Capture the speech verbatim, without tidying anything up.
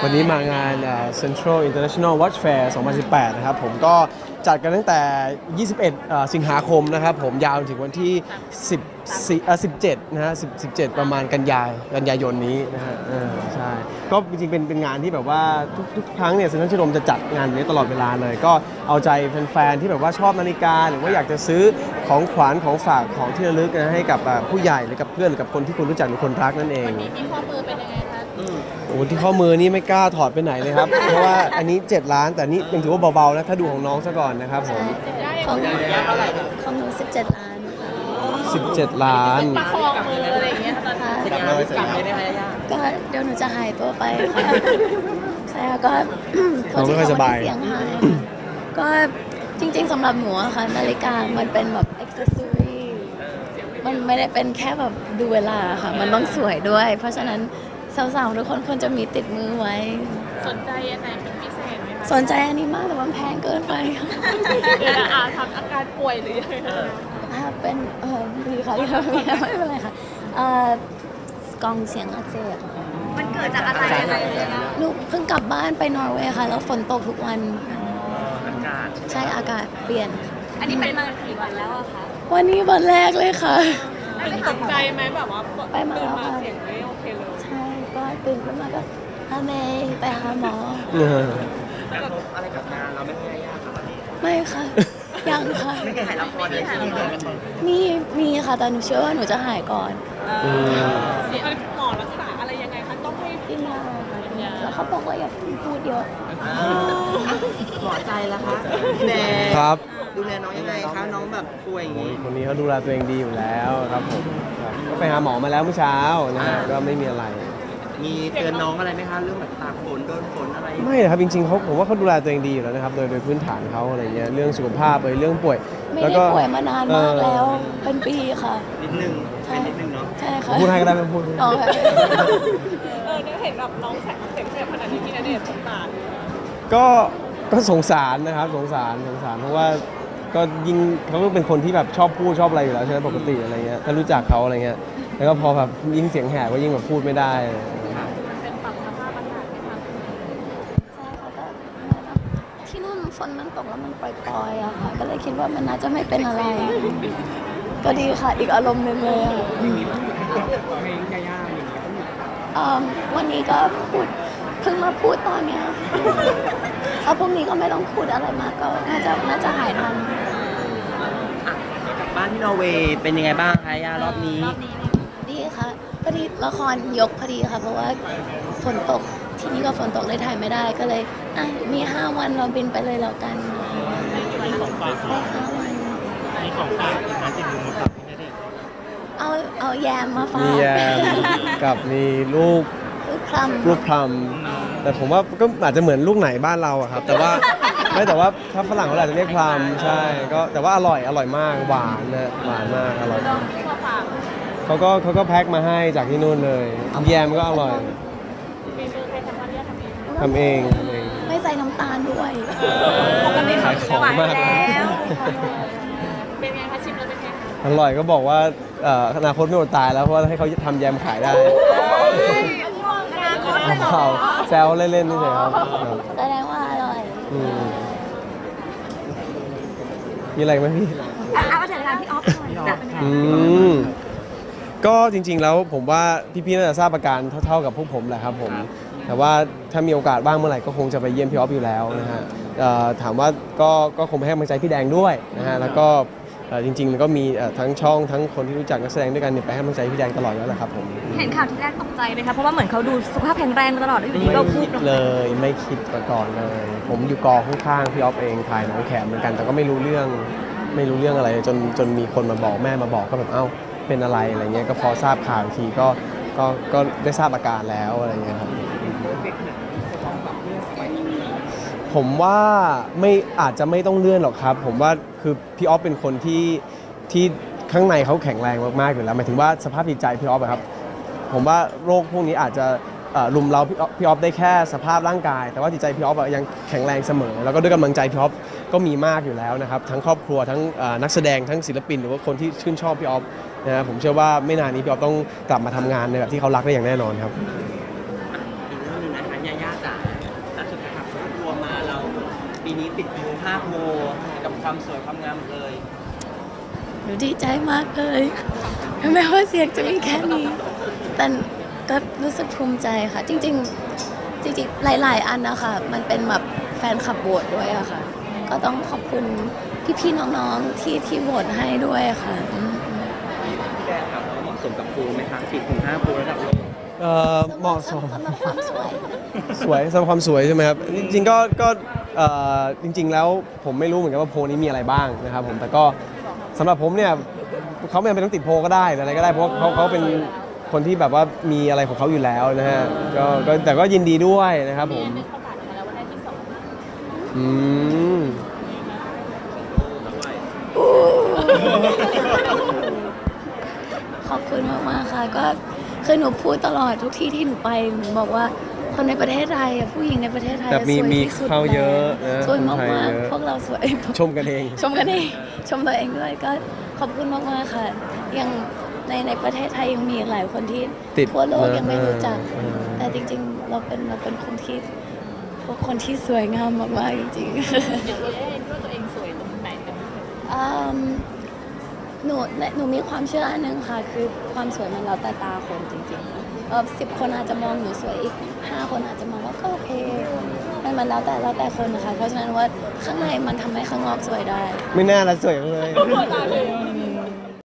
วันนี้มางาน Central International Watch Fair สองพันสิบแปด นะครับผมก็จัดกันตั้งแต่ ยี่สิบเอ็ด สิงหาคมนะครับผมยาวถึงวันที่สิบสี่ สิบเจ็ดนะฮะสิบเจ็ดประมาณกันยายนกันยายนนี้นะฮะเออใช่ก็จริงๆเป็นเป็นงานที่แบบว่าทุกทุกครั้งเนี่ยเซ็นทรัลชิดลมจะจัดงานนี้ตลอดเวลาเลยก็เอาใจแฟนๆที่แบบว่าชอบนาฬิกาหรือว่าอยากจะซื้อของขวัญของฝากของที่ระลึกนะให้กับผู้ใหญ่หรือกับเพื่อนหรือกับคนที่คุณรู้จักหรือคนรักนั่นเองวันนี้ที่ข้อมือเป็นยังไงคะโอ้ที่ข้อมือนี่ไม่กล้าถอดไปไหนเลยครับ เพราะว่าอันนี้เจ็ดล้านแต่นี่ยังถือว่าเบาๆนะถ้าดูของน้องซะก่อนนะครับผมของหนูของหนูสิบเจ็ดล้านสิบเจ็ดล้านประคองมืออะไรอย่างเงี้ยตอนนี้กลับเลยได้ไหมย่าก็เดี๋ยวหนูจะหายตัวไปค่ะใช่ก็เราไม่ค่อยสบายเสียงหายก็จริงๆสำหรับหนูอะค่ะนาฬิกามันเป็นแบบอ็อกเซสซอรี่มันไม่ได้เป็นแค่แบบดูเวลาค่ะมันต้องสวยด้วยเพราะฉะนั้นสาวๆทุกคนควรจะมีติดมือไว้สนใจอันไหนเป็นพิเศษไหมคะสนใจอันนี้มากแต่ว่าแพงเกินไปเดี๋ยวอาทำอาการป่วยหรือยังไงเป็นเออดีค่ะที่เราไม่เป็นไรค่ะกองเสียงอักเสบมันเกิดจากอะไรอะไรหนูเพิ่งกลับบ้านไปนอร์เวย์ค่ะแล้วฝนตกทุกวันอากาศใช่อากาศเปลี่ยนอันนี้เป็นมากี่วันแล้วอะคะวันนี้วันแรกเลยค่ะตกใจไหมแบบว่าไปมาแล้วค่ะเสียงไม่โอเคเลยใช่ก็ตื่นขึ้นมาก็ฮาเมย์ไปหาหมออะไรกับงานเราไม่ให้ยากครับไม่ค่ะยังค่ะไม่เคยถ่ายละครเลยมีมีค่ะแต่หนูเชื่อว่าหนูจะหายก่อนเสียหมอรักษาอะไรยังไงคะต้องให้กินยาแล้วเขาบอกว่าอย่าพูดเยอะหมอใจแล้วคะพี่แดงครับดูแลน้องยังไงคะน้องแบบป่วยอย่างนี้คนนี้เขาดูแลตัวเองดีอยู่แล้วครับผมก็ไปหาหมอมาแล้วเมื่อเช้านะฮะก็ไม่มีอะไรมีเตือนน้องอะไรไหมคะเรื่องแบบตากฝนโดนฝนอะไรไม่ครับจริงๆเขาผมว่าเขาดูแลตัวเองดีอยู่แล้วนะครับโดยโดยพื้นฐานเขาอะไรเงี้ยเรื่องสุขภาพเลยเรื่องป่วยไม่ได้ป่วยมานานมากแล้วเป็นปีค่ะนิดนึงใช่นิดนึงเนาะใช่ค่ะพูดให้ก็ได้ไม่พูดอ๋อค่ะเออได้เห็นแบบน้องแสงเสียงเสียงขนาดนี้พี่ณเดชน์สงสารก็ก็สงสารนะครับสงสารสงสารเพราะว่าก็ยิ่งเขาก็เป็นคนที่แบบชอบพูดชอบอะไรอยู่แล้วใช่ไหมปกติอะไรเงี้ยถ้ารู้จักเขาอะไรเงี้ยแล้วก็พอแบบยิ่งเสียงแหบก็ยิ่งแบบพูดไม่ได้เป็นปรับสภาพอากาศไหมคะใช่ค่ะก็ที่นู่นฝนมันตกแล้วมันปล่อยๆอะค่ะก็เลยคิดว่ามันน่าจะไม่เป็นอะไรก็ดีค่ะอีกอารมณ์หนึ่งเลยวันนี้ก็พูดเพิ่งมาพูดตอนเนี้ยเอาพวกนี้ก็ไม่ต้องพูดอะไรมากก็น่าจะน่าจะหายทันบ้านที่นอร์เวย์เป็นยังไงบ้างคะย่ารอบนี้ดีค่ะพอดีละครยกพอดีค่ะเพราะว่าฝนตกที่นี่ก็ฝนตกเลยถ่ายไม่ได้ก็เลยอ่ะมีห้าวันเราบินไปเลยแล้วกันได้ห้าวันมีของฝากอีกนะติดมือมาฝากพี่ณเดชน์เอาเอาแยมมาฝากมีแยมกับมีลูกลูกพลัมลูกพลัมแต่ผมว่าก็อาจจะเหมือนลูกไหนบ้านเราอะครับแต่ว่าไม่แต่ว่าถ้าฝรั่งเขาอาจจะเรียกพลัมใช่ก็แต่ว่าอร่อยอร่อยมากหวานนะหวานมากอร่อยเขาก็เขาก็แพ็คมาให้จากที่นู่นเลยแยมก็อร่อยทำเองทำเองไม่ใส่น้ำตาลด้วยขายของมากเป็นไงคะชิมแล้วเป็นไงอร่อยก็บอกว่าอนาคตไม่อดตายแล้วเพราะว่าให้เขาทำแยมขายได้เขาแซวเล่นๆนี่เฉยครับแสดงว่าอร่อยมีอะไรไหมพี่อ่ะมาถึงทางพี่ออฟหน่อยอืมก็จริงๆแล้วผมว่าพี่ๆน่าจะทราบอาการเท่าๆกับพวกผมแหละครับผมแต่ว่าถ้ามีโอกาสบ้างเมื่อไหร่ก็คงจะไปเยี่ยมพี่ออฟอยู่แล้วนะฮะถามว่าก็ก็คงไปให้กำลังใจพี่แดงด้วยนะฮะแล้วก็จริงๆมันก็มีทั้งช่องทั้งคนที่รู้จักนักแสดงด้วยกันไปให้กำลังใจพี่แดงตลอดแล้วแหละครับผมเห็นข่าวที่แรกตกใจไหมคะเพราะว่าเหมือนเขาดูสุขภาพแข็งแรงมาตลอดอยู่ดีก็พูดเลยไม่คิดมาก่อนเลยผมอยู่กองข้างๆพี่ออฟเองถ่ายหนังแขมเหมือนกันแต่ก็ไม่รู้เรื่องไม่รู้เรื่องอะไรจนจนมีคนมาบอกแม่มาบอกก็แบบเอ้าเป็นอะไรอะไรเงี้ยก็พอทราบข่าวทีก็ก็ก็ได้ทราบอาการแล้วอะไรเงี้ยครับผมว่าไม่อาจจะไม่ต้องเลื่อนหรอกครับผมว่าคือพี่ออฟเป็นคนที่ที่ข้างในเขาแข็งแรงมากๆอยู่แล้วหมายถึงว่าสภาพจิตใจพี่ออฟครับผมว่าโรคพวกนี้อาจจะลุมเราพี่ออฟได้แค่สภาพร่างกายแต่ว่าจิตใจพี่ออฟยังแข็งแรงเสมอแล้วก็ด้วยกำลังใจพี่ออฟก็มีมากอยู่แล้วนะครับทั้งครอบครัวทั้งนักแสดงทั้งศิลปินหรือว่าคนที่ชื่นชอบพี่ออฟนะผมเชื่อว่าไม่นานนี้พี่ออฟต้องกลับมาทำงานในแบบที่เขารักได้อย่างแน่นอนครับอีกเรื่องนึงนะคะย่าาจ๋าล่าสุดนะครับรวมมาเราปีนี้ติดอยู่ห้าโพลกับความสวยความงามเลยหนูดีใจมากเลยแม้ว่าเสียงจะมีแค่นี้ แต่ก็รู้สึกภูมิใจค่ะ จริงๆ จริงๆ หลายๆ อันนะคะมันเป็นแบบแฟนคลับโหวตด้วยอะค่ะ ก็ต้องขอบคุณพี่ๆ น้องๆ ที่ที่โหวตให้ด้วยค่ะอืมพี่แดนครับเหมาะสมกับโพลไหมครับติดถึงห้าโพลระดับโลกเอ่อเหมาะสมสำหรับความสวยสวยสำหรับความสวยใช่ไหมครับ จริงๆก็ก็เอ่อจริง ๆ แล้วผมไม่รู้เหมือนกันว่าโพลนี้มีอะไรบ้างนะครับผมแต่ก็สำหรับผมเนี่ยเขาไม่จำเป็นต้องติดโพลก็ได้อะไรก็ได้เพราะเขาเขาเป็นคนที่แบบว่ามีอะไรของเขาอยู่แล้วนะฮะก็ก็แต่ก็ยินดีด้วยนะครับผมนึกประกาศมาแล้วว่าได้ที่สองอืมขอบคุณมากๆ ค่ะ ก็คือหนูพูดตลอดทุกที่ที่หนูไปหนูบอกว่าคนในประเทศไทยอะผู้หญิงในประเทศไทยแต่อะมีสวยมีที่สุดเข้าเยอะนะสวยมาคนไทยกเยอะๆพวกเราสวยชมกันเองชมกันเองชมตัวเองด้วยก็ขอบคุณมากๆค่ะยังในในประเทศไทยยังมีอีกหลายคนที่ติดทั่วโลกนะยังไม่รู้จักเออแต่จริงๆ เราเป็นเราเป็นคนที่พวกคนที่สวยงามมากๆจริงๆอย่างตัวเองว่าตัวเองสวยตรงไหนเป็นพิเศษอืมหนูหนูมีความเชื่ออันหนึงค่ะ คือความสวยมันแล้วแต่ตาคนจริงๆค่ะเออสิบคนอาจจะมองหนูสวยอีกห้าคนอาจจะมองว่าก็โอเคมันมันแล้วแต่แล้วแต่คนนะคะเพราะฉะนั้นว่าข้างในมันทำให้ข้างนอกสวยได้ไม่น่าละสวยเลยตาเลย